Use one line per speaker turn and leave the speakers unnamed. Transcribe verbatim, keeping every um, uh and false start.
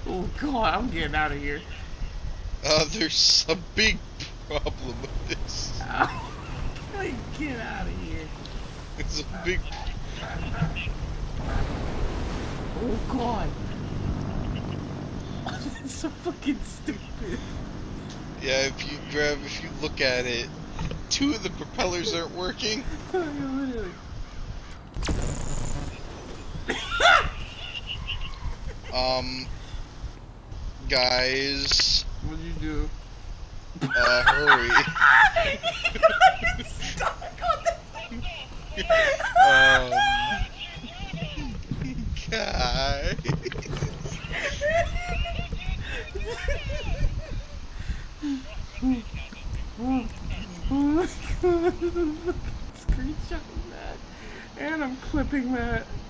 Oh god, I'm getting out of here.
Uh, there's a big problem with this.
Oh, like, get out of here.
It's a big.
Oh god. That's so fucking stupid.
Yeah, if you grab, if you look at it, two of the propellers aren't working.
Literally.
Um, guys,
What'd you do?
uh, hurry. um, guys.
Screenshotting that, and I'm clipping that.